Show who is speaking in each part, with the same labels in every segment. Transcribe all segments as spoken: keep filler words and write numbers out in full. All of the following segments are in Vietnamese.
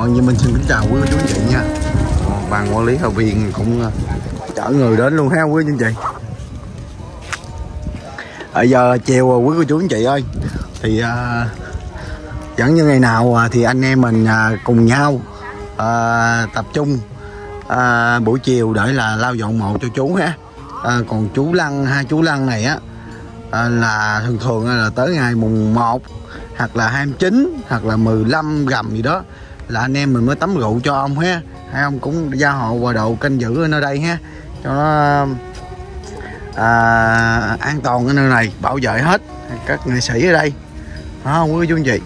Speaker 1: Còn như mình xin kính chào quý cô chú anh chị nha. Ban quản lý Hà Viên cũng chở người đến luôn ha quý anh chị. Ở giờ chiều rồi quý cô chú anh chị ơi, thì à, vẫn như ngày nào à, thì anh em mình à, cùng nhau à, tập trung à, buổi chiều để là lau dọn mộ cho chú ha. À, còn chú Lăng, hai chú Lăng này á à, là thường thường là tới ngày mùng một hoặc là hai mươi chín hoặc là mười lăm rằm gì đó là anh em mình mới tắm rượu cho ông ha. Hai ông cũng gia hộ và độ canh giữ ở nơi đây ha, cho nó à, an toàn ở nơi này, bảo vệ hết các nghệ sĩ ở đây đó quý chú anh chị.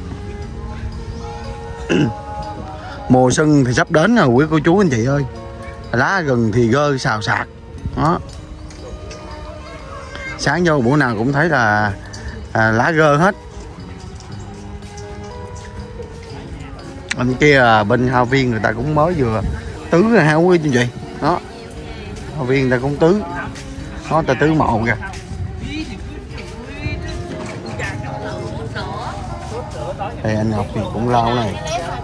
Speaker 1: Mùa xuân thì sắp đến rồi quý cô chú anh chị ơi, lá rừng thì gơ xào xạc đó. Sáng vô bữa nào cũng thấy là à, lá rơ hết. Bên kia à, bên Hà Viên người ta cũng mới vừa tứ rồi ha quý chú anh chị đó. Hà Viên người ta cũng tứ đó, ta tứ mộ kìa. Đây anh Ngọc thì cũng lau này.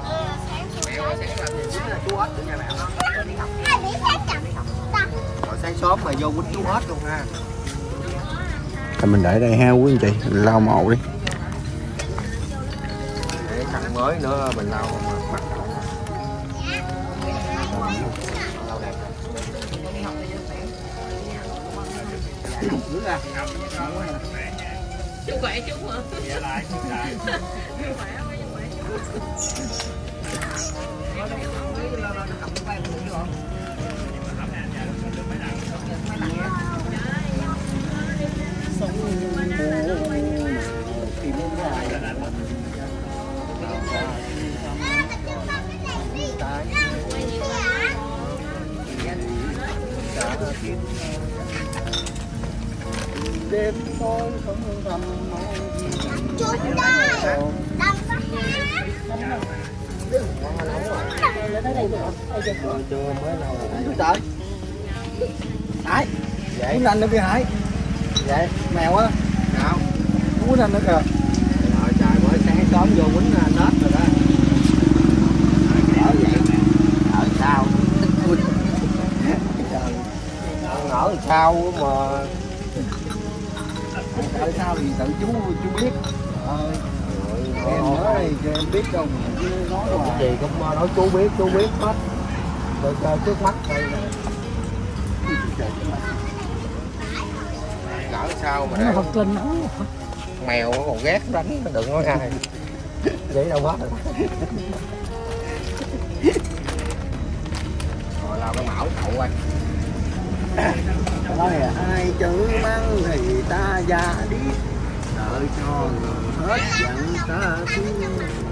Speaker 2: Sáng sớm mà vô quýnh chú hết luôn ha.
Speaker 1: Thì mình để đây ha quý anh chị, mình lau mộ đi.
Speaker 2: Để thằng mới nữa mình lau mặt đầu.
Speaker 3: Chú khỏe chú hả? Dạ lại.
Speaker 2: Đêm tối không thầm
Speaker 4: Chú ơi, đâm
Speaker 2: chưa mới lâu rồi. Chú tới. Hải. Vậy. Muốn anh nữa kìa Hải. Vậy. Mèo á. Nào. Muốn anh nữa kìa. Rồi trời mới sáng sớm vô quýnh nết rồi đó. Ở vậy. Ở sao? Ở làm sao mà. Ở sao thì tự chú chú biết. Ờ. Em nói cho em biết đâu chứ nói hoài. Gì cũng nói chú biết, chú biết hết. Được trước mắt đây nè. Cỡ sao mà để
Speaker 3: Kinh lắm.
Speaker 2: Mèo nó còn ghét đánh đừng nói ai. Vậy đâu hết rồi. Rồi lao cái mão cậu ơi.
Speaker 1: Nói ai chữ măng thì ta già đi, đợi cho người hết giận ta thương.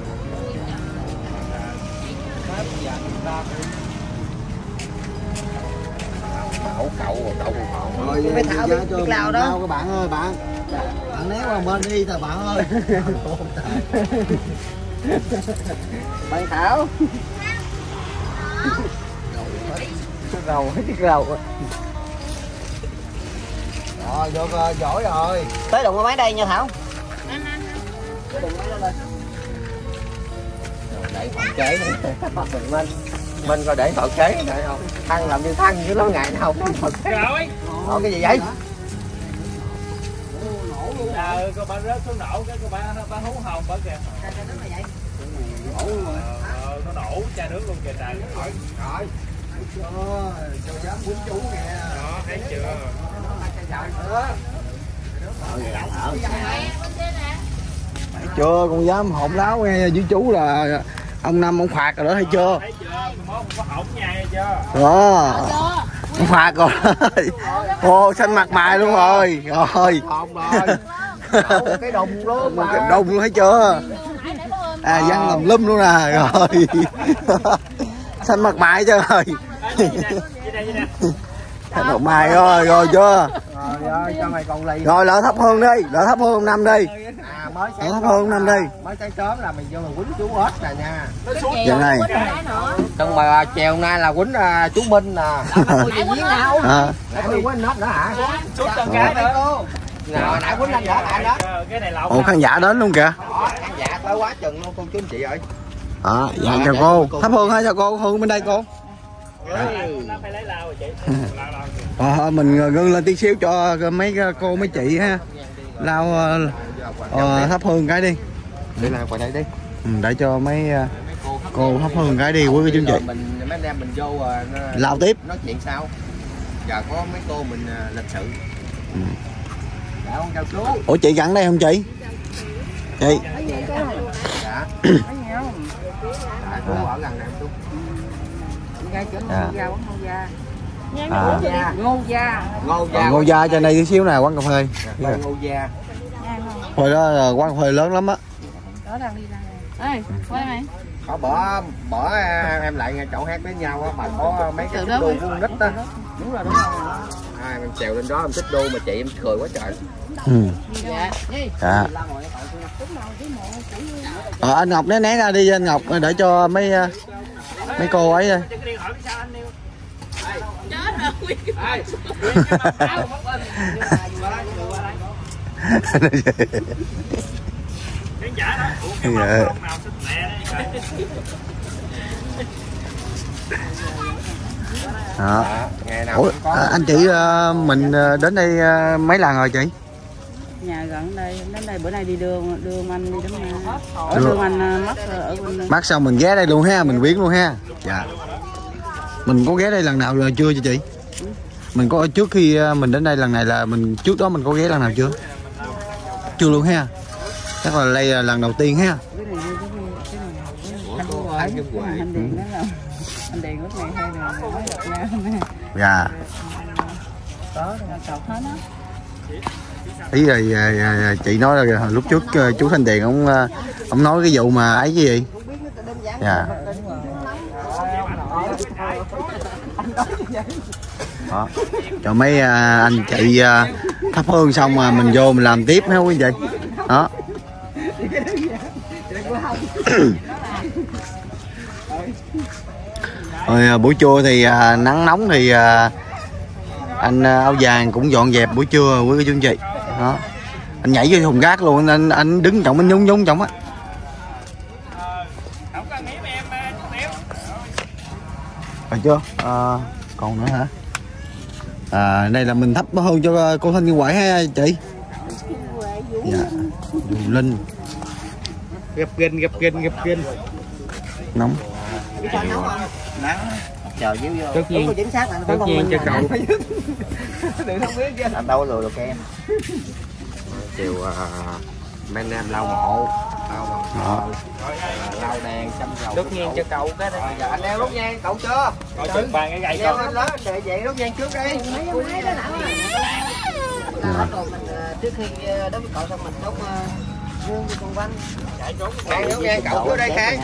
Speaker 2: Cậu cậu rồi cậu còn
Speaker 1: Rồi phải thảo biết, biết lao đó các bạn ơi, bạn bạn néo qua bên đi thôi bạn ơi.
Speaker 2: bạn Thảo rầu hết chiếc rầu
Speaker 1: rồi được rồi, giỏi rồi.
Speaker 2: tới đụng cái máy đây nha Thảo. Để phòng chế mình mình mình coi để phòng chế này không thăng làm như thăng chứ nó ngày nào không phòng chế rồi. Ủa cái gì vậy?
Speaker 3: Ờ, cô bạn rớt xuống nổ cái cô bạn bạn hú hồn bả kìa.
Speaker 1: Nổ luôn rồi.
Speaker 3: Ờ, nó nổ cha nước luôn kìa trời. Rồi.
Speaker 1: Rồi. Cho cho dám quýnh chú nè.
Speaker 3: Đó, thấy chưa?
Speaker 1: Thấy chưa, con dám hỗn láo nghe với chú là ông Năm ông phạt rồi đó, thấy chưa?
Speaker 3: Thấy chưa? Không có hổng nha chưa?
Speaker 1: Đó. Ông phạt rồi. Ô xanh mặt mày luôn rồi. Rồi.
Speaker 2: Không rồi. Cái đùng luôn mà.
Speaker 1: Đùng luôn thấy chưa? À văng lùm lum luôn nè. Rồi. Xanh mặt mày chưa rồi. Xanh mặt mày rồi, rồi chưa?
Speaker 2: Rồi ơi, cho mày còn lì.
Speaker 1: Rồi lỡ thắp hương đi, lỡ thắp hương Năm đi.
Speaker 2: À mới sáng
Speaker 1: thắp hương Năm đi.
Speaker 2: Mới sáng sớm là mình vô mình quýnh chú hết nè nha.
Speaker 1: Vậy này.
Speaker 2: Trong mà chèo nay là quýnh uh, chú Minh nè. Có gì giếng nào?
Speaker 1: À.
Speaker 2: Nãy quýnh hết nữa hả?
Speaker 3: Chút con cái nữa.
Speaker 2: Nào nãy quýnh anh đó bạn đó.
Speaker 3: Cái này lộn.
Speaker 1: Ồ khán giả đến luôn kìa.
Speaker 2: Đó, khán giả tới quá chừng luôn cô chú anh chị ơi.
Speaker 1: Đó, dạ chào cô. Thắp hương hả chào cô, hương bên đây cô. À, mình ngưng lên tí xíu cho mấy cô mấy chị ha lau uh, thắp hương cái đi.
Speaker 2: Để làm qua đây đi.
Speaker 1: Ừ, để cho mấy uh, cô thắp hương cái đi quý vị chú chị.
Speaker 2: Mình mấy anh em mình vô uh,
Speaker 1: lau tiếp.
Speaker 2: Nói chuyện sao? Giờ có mấy cô mình uh, lịch sự.
Speaker 1: Ừ.
Speaker 2: Dạ con chào chú.
Speaker 1: Ủa chị gắn đây không chị? Chị.
Speaker 2: Dạ. Dạ chú ở gần này chú.
Speaker 4: Ra chỗ
Speaker 1: À.
Speaker 4: ngô gia quán ngô gia.
Speaker 1: À.
Speaker 4: Gia. Ngô gia.
Speaker 2: Ngô gia.
Speaker 1: À, ngô gia trên đây tí xíu nè, quán cà phê.
Speaker 2: Dạ, ngô gia.
Speaker 1: Hồi đó là quán cà phê lớn lắm á.
Speaker 4: Đó đang đi ra. Ê, quay mày.
Speaker 2: Có bỏ bỏ em lại chỗ hát với nhau á, mà có mấy cái đô vuông nít á.
Speaker 4: Đúng rồi, đúng rồi.
Speaker 2: À, em trèo lên đó em thích đô mà chị em cười quá trời.
Speaker 1: Ừ.
Speaker 4: Dạ.
Speaker 1: Dạ. Ờ, anh Ngọc né né ra đi anh Ngọc để cho mấy mấy cô ấy đây. Đó.
Speaker 2: Ngày nào
Speaker 1: Ủa, à, anh chị uh, mình uh, đến đây uh, mấy lần rồi chị?
Speaker 4: Nhà gần đây, đến đây bữa nay đi đưa đưa anh đi đến nhà. Ở đưa anh mất ở bên.
Speaker 1: Mắc xong mình ghé đây luôn ha, mình viếng luôn ha. Dạ. Mình có ghé đây lần nào rồi chưa chị chị? Mình có trước khi mình đến đây lần này là mình trước đó mình có ghé lần nào chưa? Chưa luôn ha. Chắc là đây là lần đầu tiên ha.
Speaker 4: Anh Điền đó là anh Điền lúc này hay là mới gặp nhau nè.
Speaker 1: Dạ.
Speaker 4: Có cọc hết á.
Speaker 1: Ý rồi chị nói là lúc trước chú Thanh Điền ông ông nói cái vụ mà ấy cái gì? Dạ. Đó. Cho mấy anh chị thắp hương xong mà mình vô mình làm tiếp hả quý vị? Đó. Rồi buổi trưa thì à, nắng nóng thì à, anh áo vàng cũng dọn dẹp buổi trưa quý cô chú anh chị. Đó. Anh nhảy vô thùng rác luôn, anh anh đứng trọng anh nhúng nhúng trọng á. Rồi chưa? À, còn nữa hả? À, đây là mình thắp hương cho cô Thanh Kim Huệ ha chị. Dạ. Đường Linh.
Speaker 2: Gặp kinh gặp kinh gặp kinh.
Speaker 1: Nóng.
Speaker 2: Nắng. Chờ díu vô.
Speaker 3: Tất nhiên.
Speaker 2: Chính xác là
Speaker 3: Tất nhiên cho cậu.
Speaker 2: Đừng không biết chứ. Anh đâu lừa được em. Chiều uh, mấy anh em lau mộ, lau bằng lau đèn chăm dầu.
Speaker 3: Tất nhiên cho cậu cái đó.
Speaker 2: Giờ anh đeo đốt nhang cậu chưa?
Speaker 3: Coi chừng bàn cái gậy
Speaker 2: Đeo
Speaker 3: con.
Speaker 2: lên đó để vậy đốt nhang trước đi.
Speaker 4: Còn mình trước khi đốt cậu xong mình đốt hương với con quanh.
Speaker 2: Khang đốt nhang cậu trước đây Khang.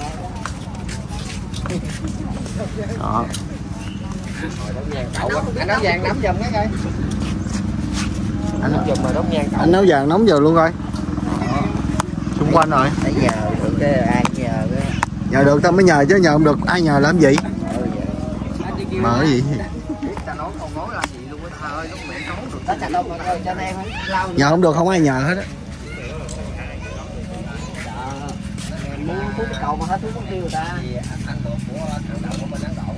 Speaker 1: Đó.
Speaker 2: Cậu anh nấu vàng nắm giùm cái coi.
Speaker 1: Anh
Speaker 2: nấu giùm mà đốt nhang cậu.
Speaker 1: Anh nấu vàng nóng giờ luôn coi. Xung quanh rồi.
Speaker 2: Nãy giờ được cái ai nhờ cái.
Speaker 1: Nhờ được tao mới nhờ chứ nhờ không được ai nhờ làm gì? Mà cái gì?
Speaker 2: Ta nói không nói làm gì luôn á ơi, lúc mẹ nói được. Ta chặt đâu mà cho em lau.
Speaker 1: Nhờ không được không ai nhờ hết á.
Speaker 2: Mua thuốc cầu mà hết thuốc không tiêu người ta. Ăn được của thằng đầu của mình ăn đậu.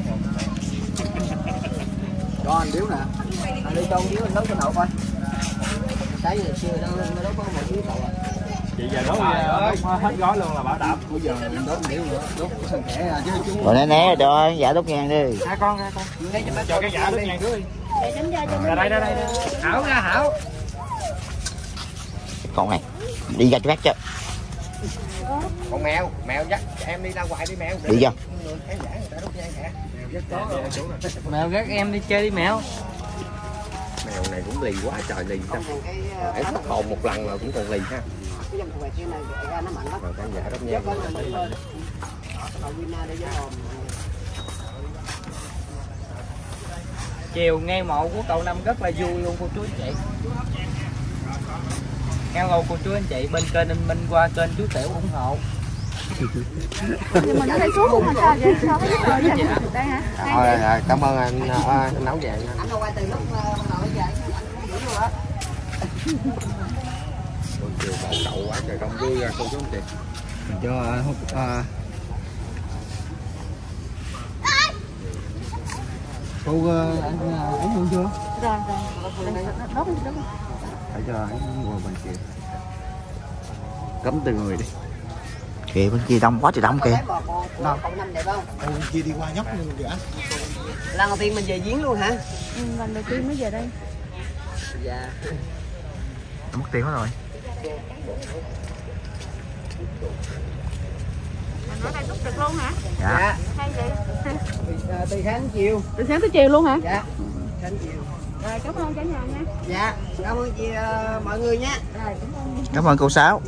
Speaker 2: Cho anh điếu nè. Anh đi cho anh điếu anh nấu cho đậu coi. Cái gì xưa nó nó có một điếu đậu à.
Speaker 3: Vậy giờ đốt hết gói luôn là bảo đảm.
Speaker 2: Bây giờ đốt điếu nữa, đốt sân kẻ chứ chú.
Speaker 5: Rồi né né cho giả đốt nhang đi.
Speaker 3: Hai con hai con. Cho cái giả đốt nhang trước đi. Ra đây ra đây. Hảo ra Hảo.
Speaker 5: Con này đi ra chỗ khác chứ.
Speaker 2: Con mèo, mèo dắt em đi ra ngoài đi mèo.
Speaker 5: Đi vô.
Speaker 3: Mèo gác em đi chơi đi mèo.
Speaker 2: Mèo này cũng lì quá trời lì sao. Để thất hồn một lần là cũng còn lì ha. Rồi con giả đốt nhang.
Speaker 3: Chiều ngay mộ của cậu Năm rất là vui luôn cô chú anh chị. Hello cô chú anh chị, bên kênh Ninh Minh qua kênh chú Tiểu ủng hộ.
Speaker 4: Nhưng mình thấy xuống không sao vậy? Sao có giúp đỡ đây hả?
Speaker 2: Rồi, rồi, cảm ơn anh, anh nấu vàng.
Speaker 4: Anh đâu quay từ lúc nội về
Speaker 2: Chiều bảo cậu quá trời đông vui ra cô chú anh chị.
Speaker 1: Cho uh,
Speaker 2: Cô anh ấy luôn chưa?
Speaker 4: Rồi rồi. Đốt đốt.
Speaker 2: Phải cho anh ngồi bên kia. Cấm từ người đi.
Speaker 5: Kìa bên kia đông quá trời đông kìa.
Speaker 2: Nào. Bên kia đi qua nhóc luôn kìa.
Speaker 6: Lần đầu tiên mình về giếng luôn hả?
Speaker 4: Ừ, lần đầu tiên mới về đây.
Speaker 6: Dạ.
Speaker 5: Mất tiền hết rồi.
Speaker 4: Mình ở đây túc trực luôn hả?
Speaker 5: Dạ.
Speaker 6: Dạ.
Speaker 4: Hay vậy?
Speaker 6: À, từ sáng đến chiều.
Speaker 4: Từ sáng tới chiều luôn hả?
Speaker 6: Dạ. Sáng đến chiều.
Speaker 4: Rồi cảm ơn cả nhà nha.
Speaker 6: Dạ. Cảm ơn chị uh, mọi người nha.
Speaker 4: Rồi cảm ơn.
Speaker 5: Cảm ơn cô Sáu.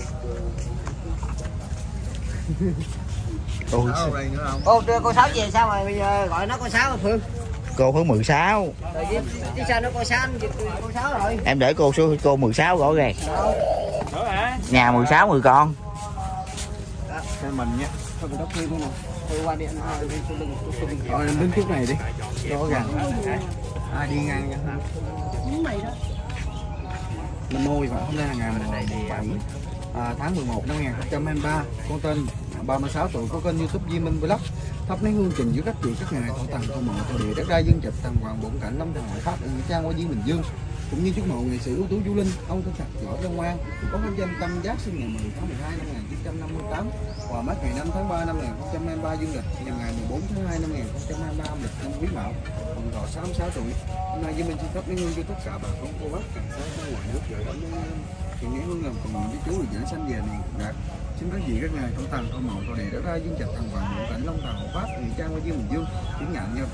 Speaker 2: Ôi, đây nữa không?
Speaker 6: Ô, đưa cô Sáu về sao rồi bây giờ gọi nó cô Sáu rồi Phương?
Speaker 5: Cô thứ mười sáu.
Speaker 6: Rồi chứ, chứ sao nó cô Sáu anh cô Sáu rồi.
Speaker 5: Em để cô số cô mười sáu rõ ràng.
Speaker 3: Nữa hả?
Speaker 5: Nhà mười sáu người con.
Speaker 2: Cho mình nhé.
Speaker 6: Thôi mình đốt thêm luôn nè. Tôi qua điện thôi, tôi đừng tôi đừng.
Speaker 2: Rồi em đứng trước này đi. Rõ ràng. Ai đi ngang nha.
Speaker 4: Miếng mì đó.
Speaker 2: Năm môi và hôm nay là ngày mười bảy à, tháng mười một năm hai nghìn không trăm hai mươi ba. Con tên ba mươi sáu tuổi, có kênh YouTube Duy Minh Vlog. Thắp nén hương trình giữa các vị các ngài thổ thần thổ mộ thổ địa đất đai dân trạch thần hoàng bổn cảnh lâm thần hội pháp ở nghĩa trang qua duyên Bình Dương, cũng như chúc mộ nghệ sĩ ưu tú Du Linh, ông Tân Thật Võ Văn Ngoan có vinh danh Tâm Giác sinh ngày mười tháng mười hai năm một nghìn chín trăm năm mươi tám và mất ngày năm tháng ba năm hai nghìn không trăm hai mươi ba dương lịch nhằm ngày mười bốn tháng hai năm hai nghìn không trăm hai mươi ba âm lịch năm Quý Mão, còn thọ sáu mươi sáu tuổi. Hôm nay Duy Minh xin thắp nén hương cho tất cả bà con cô bác cảnh sát trong ngoài nước gửi đến hiện nén hương làm cùng với chú người dẫn sanh về này đạt. Xin các vị các ngài thổ thần thổ mộ thổ địa đất đai dương trạch thần hoàng bổn cảnh long thần hộ pháp nghĩa trang qua duyên Bình Dương tiếng nhận nhau.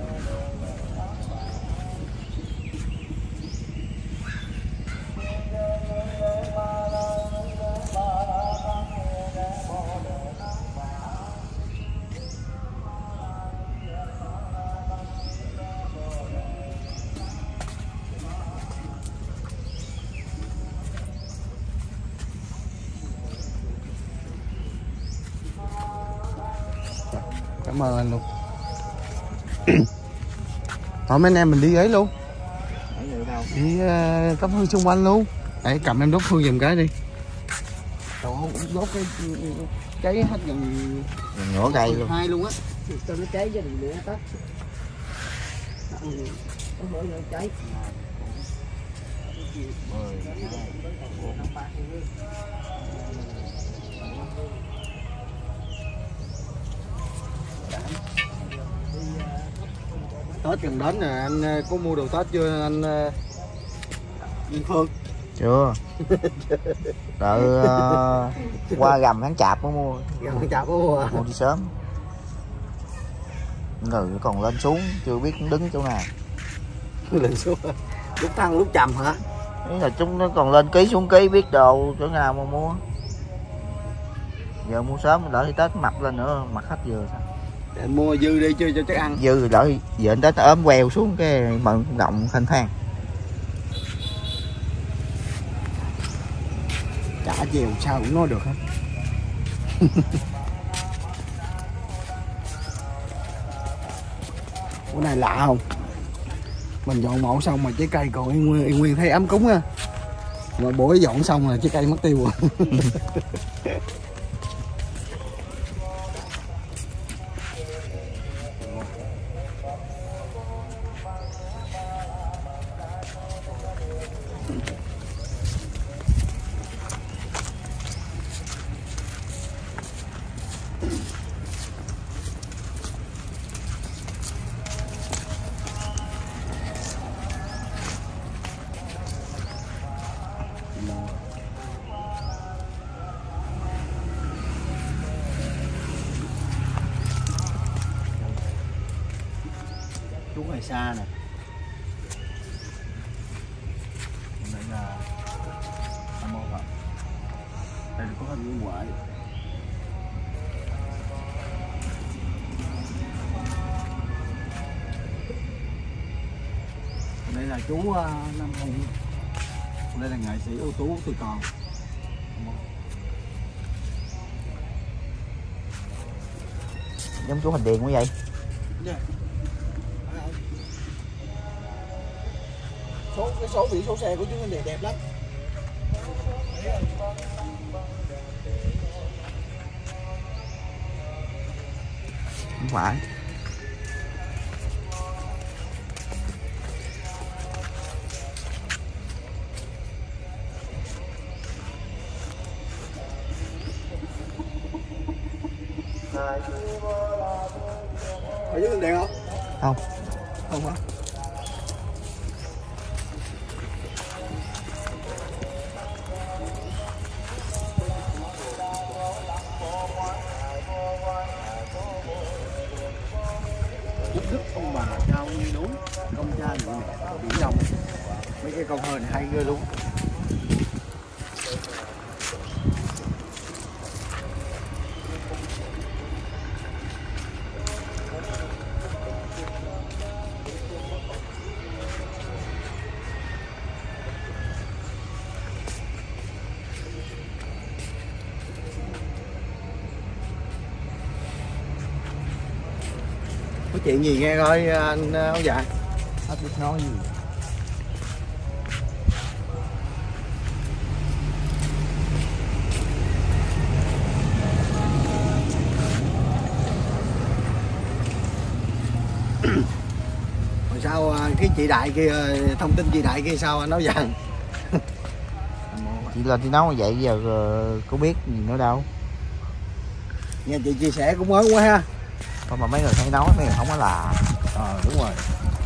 Speaker 2: Cảm ơn anh luôn. Thôi mấy anh em mình đi ấy luôn. Đi uh, cắm hương xung quanh luôn. Đấy, cầm em đốt hương giùm cái đi. Trời ơi, đốt cái cháy hết gần
Speaker 5: Ngửa cây luôn.
Speaker 2: hai luôn á.
Speaker 6: Cho nó cháy cho đừng để nó tắt. Có bữa nữa cháy.
Speaker 2: Tết gần đến nè, anh có mua đồ Tết chưa anh Duyên Phương?
Speaker 5: Chưa. Đợi uh, qua rằm tháng chạp mới mua.
Speaker 2: Gần chào cô.
Speaker 5: Mua đi sớm. Người còn lên xuống chưa biết đứng chỗ nào.
Speaker 2: Lên xuống. Lúc thăng lúc trầm hả?
Speaker 5: Ý là chúng nó còn lên ký xuống ký biết đồ chỗ nào mà mua. Giờ mua sớm đỡ thì Tết mập lên nữa, mặc hết vừa sao?
Speaker 2: Để mua dư đi chơi cho chắc ăn.
Speaker 5: Dư đợi giờ Tết ốm queo xuống cái mận động thanh thang.
Speaker 2: Chả chèo sao cũng nói được hết. Bữa này lạ không? Mình dọn mẫu xong mà trái cây còn yên nguyên, yên nguyên thấy ấm cúng ha. Mà bữa dọn xong là trái cây mất tiêu rồi. Chú ngoài xa nè. Đây là Nam Mô Phật. Đây là có hình nguyên ngoại. Đây là chú uh, Nam Hùng. Đây là nghệ sĩ ưu tú từ còn.
Speaker 5: Giống chú Hành Điền quá vậy.
Speaker 2: Yeah. Số cái số biển số xe của chú Hành Điền đẹp lắm.
Speaker 5: Không phải.
Speaker 2: Ở dưới đèn không?
Speaker 5: Không.
Speaker 2: Không hả? Đức ông bà cao như núi, công cha như mẹ, biển đông. Mấy cái con hơi này hay ghê luôn. Có chuyện gì nghe coi anh áo dài? Hết biết nói gì. Rồi sao cái chị Đại kia, thông tin chị Đại kia sao anh áo dài?
Speaker 5: Chị lên chị nấu như vậy giờ có biết gì nữa đâu.
Speaker 2: Nghe chị chia sẻ cũng mới quá ha.
Speaker 5: Không mà mấy người hay nói, mấy người không có là.
Speaker 2: Ờ đúng rồi.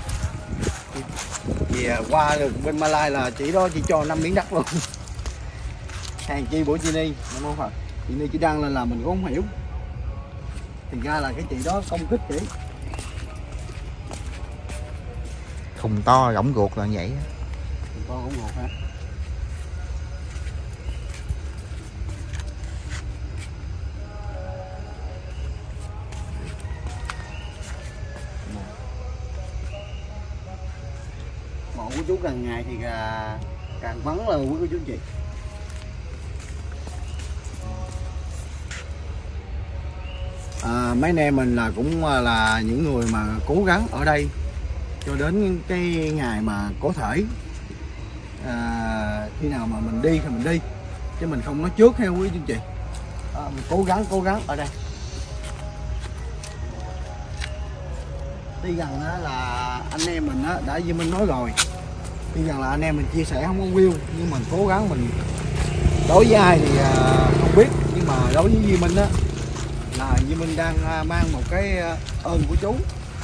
Speaker 2: Vì qua được bên Malai là chị đó chỉ cho năm miếng đất luôn. Hàng chi bữa chị Ni, đúng không Phật? Chị Ni chỉ đăng lên là mình cũng không hiểu. Thì ra là cái chị đó công kích chị.
Speaker 5: Thùng to rỗng ruột là vậy.
Speaker 2: Thùng to rỗng ruột hả? Mộ của chú càng ngày thì càng vắng là quý cô chú anh chị. À, mấy anh em mình là cũng là những người mà cố gắng ở đây cho đến cái ngày mà có thể à, khi nào mà mình đi thì mình đi, chứ mình không nói trước theo quý chú anh chị. À, mình cố gắng cố gắng ở đây. Tuy rằng là anh em mình á, đã như mình nói rồi, tuy rằng là anh em mình chia sẻ không có view, nhưng mình cố gắng mình đối với ai thì không biết, nhưng mà đối với Duy Minh á là Duy Minh đang mang một cái ơn của chú.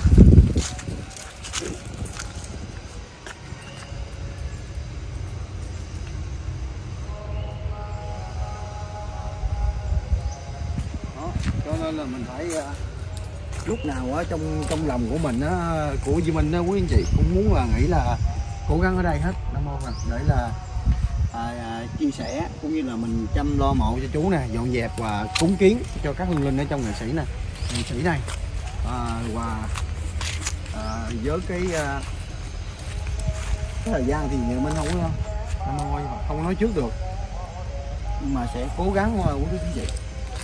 Speaker 2: Đó, cho nên là mình phải lúc nào ở trong trong lòng của mình á, của Duy Minh á, quý anh chị cũng muốn là nghĩ là cố gắng ở đây hết, Nam Mô Phật, để là à, à, chia sẻ cũng như là mình chăm lo mộ cho chú nè, dọn dẹp và cúng kiến cho các hương linh ở trong nghệ sĩ nè, nghệ sĩ này à, và à, với cái, à, cái thời gian thì mình không có Nam Mô Phật, không nói trước được, nhưng mà sẽ cố gắng của quý anh chị.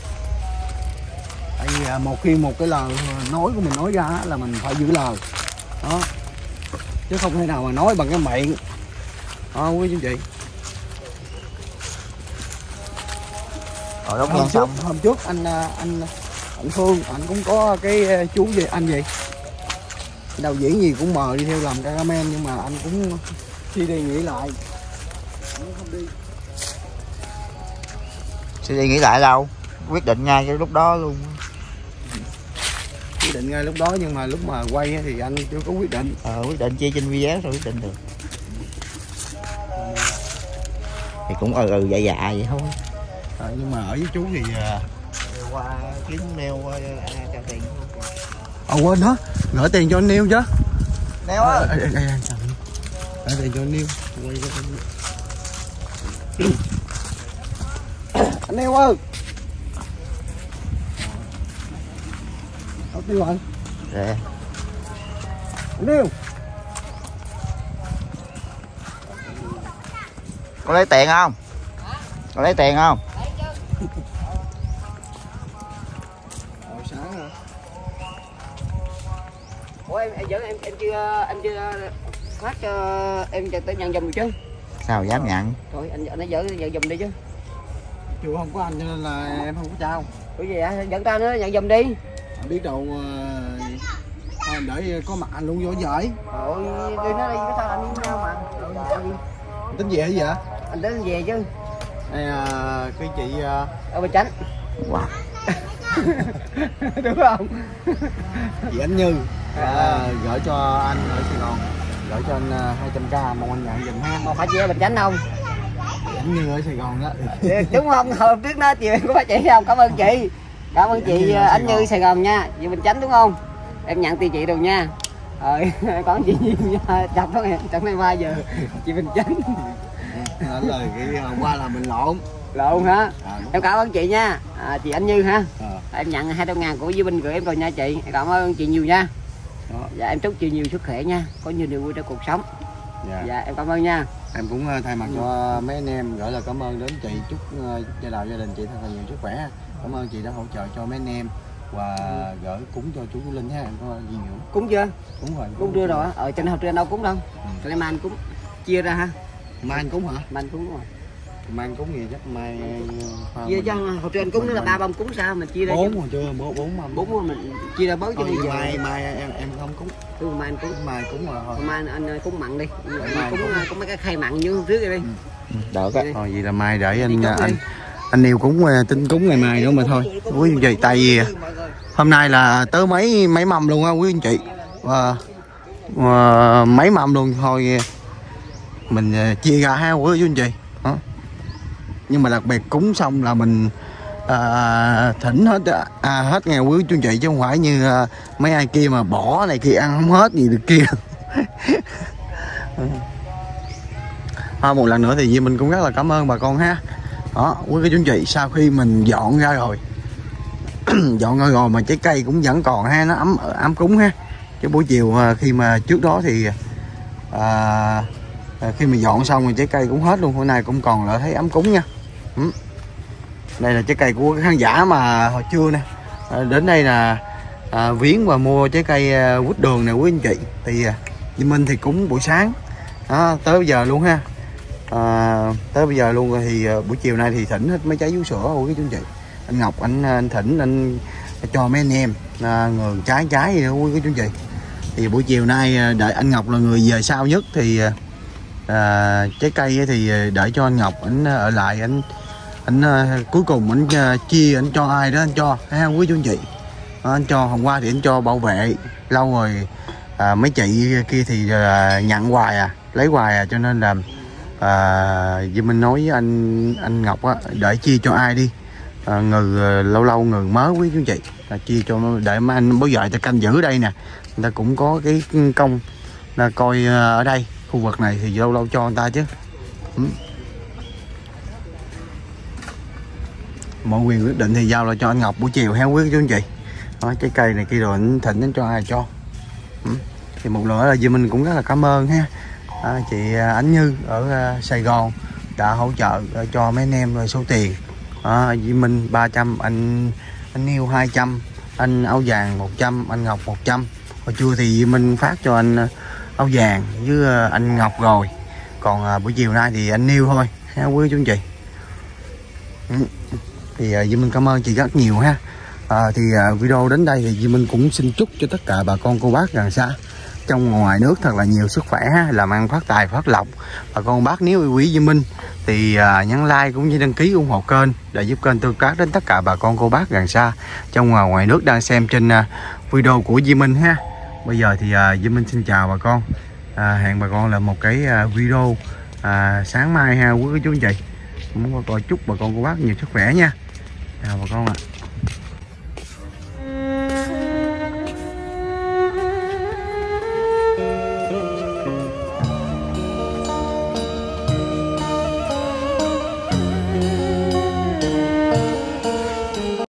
Speaker 2: Tại vì một khi một cái lời nói của mình nói ra là mình phải giữ lời đó, chứ không thể nào mà nói bằng cái miệng đó quý anh chị.
Speaker 5: Rồi đúng
Speaker 2: hôm,
Speaker 5: hôm,
Speaker 2: trước, hôm trước anh anh anh Phương anh cũng có cái chú gì anh gì đạo diễn gì cũng mời đi theo làm cameraman, nhưng mà anh cũng suy đi nghĩ lại anh không đi.
Speaker 5: Suy đi nghĩ lại đâu, quyết định ngay cái lúc đó luôn.
Speaker 2: Quyết định ngay lúc đó, nhưng mà lúc mà quay thì anh chưa có quyết định.
Speaker 5: Ờ, quyết định chia trên video rồi quyết định được. Thì cũng ừ ừ dạ dạ vậy thôi.
Speaker 2: À, nhưng mà ở với chú thì
Speaker 5: qua kiếm neo qua cho tiền.
Speaker 2: À quên đó, gửi tiền cho anh Niêu chứ.
Speaker 5: Neo ơi.
Speaker 2: Đây đây anh chào. Gửi tiền cho anh Niêu. Quay cho anh. Anh Niêu ơi. Đâu tiêu anh?
Speaker 5: Dạ.
Speaker 2: Anh Niêu.
Speaker 5: Có lấy tiền không? Có lấy tiền không?
Speaker 2: Hồi sáng hả?
Speaker 6: Ủa em em vẫn em em chưa anh chưa phát cho em cho tới nhận giùm chứ.
Speaker 5: Sao dám nhận?
Speaker 6: Rồi anh anh dẫn nhận giùm đi chứ.
Speaker 2: Chưa không có anh cho nên là em không có trao.
Speaker 6: Cái gì vậy? Dẫn ta nữa nhận giùm đi.
Speaker 2: Anh biết đâu uh, để có mặt anh luôn vô giỏi.
Speaker 6: Ôi đi nó đi cái sao anh với nhau mà.
Speaker 2: Tính về hay gì vậy?
Speaker 6: Anh đến về chứ.
Speaker 2: Đây uh, cái chị uh...
Speaker 6: ở bên Chánh.
Speaker 5: Wow.
Speaker 6: đúng không?
Speaker 1: Chị Ánh Như à, gửi cho anh ở Sài Gòn, gửi cho anh hai trăm k, mong anh nhận giùm ha.
Speaker 6: Mà phải chị Bình Chánh không?
Speaker 1: Chị Ánh Như ở Sài Gòn đó.
Speaker 6: Đúng không? Hồi trước đó chị có phải chị không? Cảm ơn chị. Cảm ơn chị Ánh Như Sài Gòn nha. Chị Bình Chánh đúng không? Em nhận tiền chị rồi nha. Rồi còn chị Nhi nha. Chọc đó em, chẳng nay ba giờ. Chị Bình Chánh.
Speaker 1: Nói lời cái hôm qua là mình lộn.
Speaker 6: Lộn hả?
Speaker 1: À,
Speaker 6: em cảm ơn chị nha. À, chị Ánh Như ha.
Speaker 1: à.
Speaker 6: Em nhận hai trăm ngàn của Duy Bình gửi em rồi nha chị. Em cảm ơn chị nhiều nha.
Speaker 1: Đó.
Speaker 6: Dạ em chúc chị nhiều sức khỏe nha. Có nhiều điều vui trong cuộc sống.
Speaker 1: Dạ.
Speaker 6: Dạ em cảm ơn nha.
Speaker 1: Em cũng thay mặt cho mấy anh em gửi lời cảm ơn đến chị, chúc gia đạo gia đình chị thật là nhiều sức khỏe. Cảm ơn chị đã hỗ trợ cho mấy anh em và gửi cúng cho chú Linh ha. Em có gì nữa?
Speaker 6: Cúng chưa?
Speaker 1: Cúng rồi.
Speaker 6: Cúng chưa rồi. Ở trên học trên đâu cúng đâu.
Speaker 1: Ừ.
Speaker 6: Lên mai anh cúng chia ra ha.
Speaker 1: Mai anh cúng hả?
Speaker 6: Mai anh cúng rồi.
Speaker 1: Mai anh cúng gì chắc mai
Speaker 6: Chia cho hồi trên cúng nữa là ba bông cúng sao mình chia ra
Speaker 1: bốn rồi chưa? Bốn bốn mà
Speaker 6: bốn mình chia ra bớt cho
Speaker 1: bây
Speaker 6: bây giờ.
Speaker 1: mai mai em em không cúng.
Speaker 6: Ừ, mai anh cúng.
Speaker 1: Mai cúng rồi thôi.
Speaker 6: Mai anh, anh cúng mặn đi.
Speaker 1: Mai
Speaker 6: Cúng cúng mấy cái khay mặn như hôm trước đi.
Speaker 1: Được á. Thôi vậy là mai để anh anh anh yêu cúng tính cúng ngày mai nữa mà thôi. Quý anh chị, tại vì hôm nay là tới mấy mấy mâm luôn á quý anh chị. Và uh, mấy mâm luôn thôi mình chia ra ha quý anh chị. Đó. Nhưng mà đặc biệt cúng xong là mình à, thỉnh hết à, hết nghe quý chú chị, chứ không phải như à, mấy ai kia mà bỏ này kia ăn không hết gì được kia. À, một lần nữa thì Duy mình cũng rất là cảm ơn bà con ha. Đó quý chú chị, sau khi mình dọn ra rồi dọn ra rồi mà trái cây cũng vẫn còn ha, nó ấm ấm cúng ha. Chứ buổi chiều khi mà trước đó thì à, khi mà dọn xong rồi trái cây cũng hết luôn, hôm nay cũng còn lại thấy ấm cúng nha. Ừ. Đây là trái cây của khán giả mà hồi trưa nè, à, đến đây là à, viếng và mua trái cây à, quýt đường này quý anh chị. Thì à, Duy Minh thì cúng buổi sáng đó, tới bây giờ luôn ha, à, tới bây giờ luôn rồi. Thì à, buổi chiều nay thì thỉnh hết mấy trái vú sữa của quý chú anh chị. Anh Ngọc anh, anh thỉnh anh cho mấy anh em à, người trái trái gì đó quý chú anh chị. Thì buổi chiều nay đợi anh Ngọc là người về sau nhất thì à, trái cây thì để cho anh Ngọc anh ở lại, anh anh cuối cùng anh chia anh cho ai đó anh cho ha quý chú anh chị. À, anh cho hôm qua thì anh cho bảo vệ lâu rồi, à, mấy chị kia thì à, nhận hoài à, lấy hoài à, cho nên là à, Duy Minh nói với anh anh Ngọc á, để chia cho ai đi, à, người lâu lâu người mới quý chú anh chị, à, chia cho để mấy anh bảo vệ ta canh giữ đây nè, người ta cũng có cái công là coi ở đây khu vực này thì lâu lâu cho người ta chứ. Ừ. Mọi quyền quyết định thì giao lại cho anh Ngọc buổi chiều ha quý chú anh chị. Đó, trái cây này kia rồi anh thỉnh anh cho ai cho. Ừ. Thì một lần nữa là Duy Minh cũng rất là cảm ơn ha, à, chị Ánh Như ở Sài Gòn đã hỗ trợ cho mấy anh em rồi số tiền. À, Duy Minh ba trăm, anh anh yêu hai trăm, anh áo vàng một trăm, anh Ngọc một trăm. Hồi trưa thì Duy Minh phát cho anh áo vàng với anh Ngọc rồi, còn à, buổi chiều nay thì anh yêu thôi ha quý chú anh chị. Ừ. Thì à, Duy Minh cảm ơn chị rất nhiều ha. À, thì à, video đến đây thì Duy Minh cũng xin chúc cho tất cả bà con cô bác gần xa trong ngoài nước thật là nhiều sức khỏe ha, làm ăn phát tài phát lộc. Bà con bác nếu yêu quý Duy Minh thì à, nhấn like cũng như đăng ký ủng hộ kênh để giúp kênh tương tác đến tất cả bà con cô bác gần xa trong và ngoài nước đang xem trên à, video của Duy Minh ha. Bây giờ thì à, Duy Minh xin chào bà con, à, hẹn bà con là một cái à, video à, sáng mai ha quý chú anh chị. Muốn coi chúc bà con cô bác nhiều sức khỏe nha. Chào bà con ạ. À.